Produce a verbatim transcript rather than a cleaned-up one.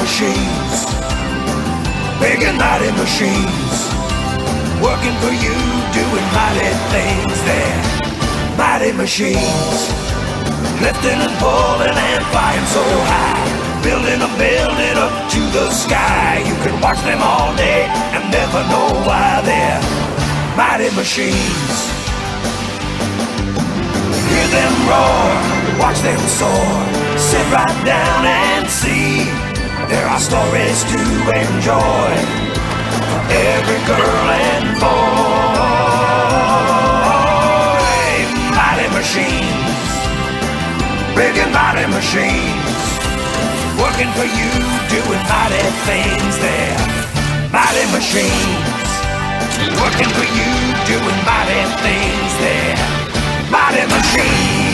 machines, big and mighty machines, working for you, doing mighty things there. Mighty machines, lifting and pulling and flying so high, building a building up to the sky. You can watch them all day and never know why they're mighty machines. Hear them roar, watch them soar, sit right down and see. There are stories to enjoy for every girl and boy. Mighty machines, big and mighty machines, working for you, doing mighty things there. Mighty machines, working for you, doing mighty things there. Mighty machines.